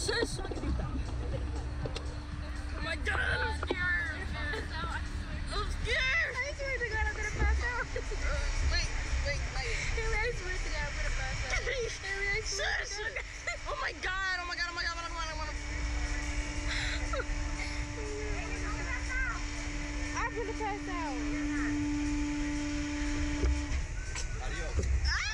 Shush! Oh my god, I'm scared! I'm scared! I swear to God, I'm gonna pass out. Wait. Haley, I swear to God, I'm gonna pass out. Haley, I swear to God. Oh my god, oh my god. I'm gonna pass out. Adios.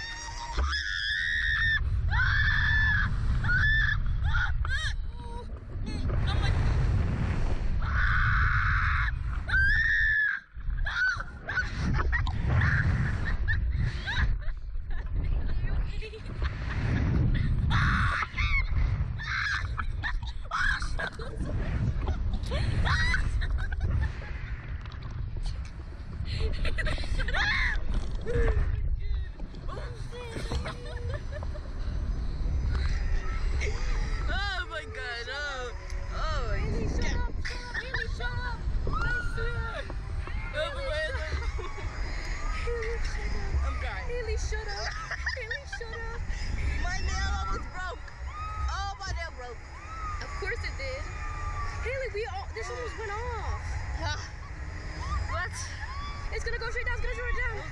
Oh my god, Haley, shut up. Haley, shut up. I swear. I'm crying. Haley, shut up. Haley, shut up. My nail almost broke. Oh, my nail broke. Of course it did. Haley, this almost went off. What? It's gonna go straight down. It's gonna go straight down.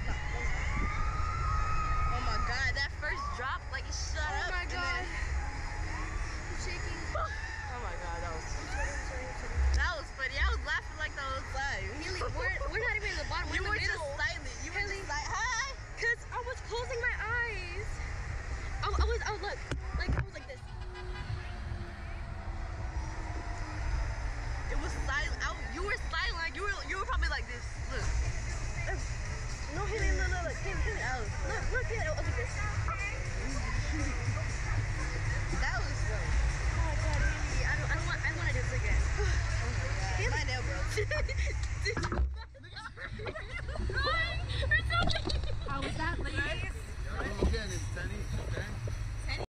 Oh my god, that first drop, like it shut up. Oh my and God. then- I'm shaking. Oh my god, that was funny. I was laughing like the whole time. Haley, we're not even in the bottom. We're You in were the just middle. silent. You were Haley. just like, hi. Cause I was closing my eyes. I was look, like I was like this. It was silent. You were silent. Like you were probably like this.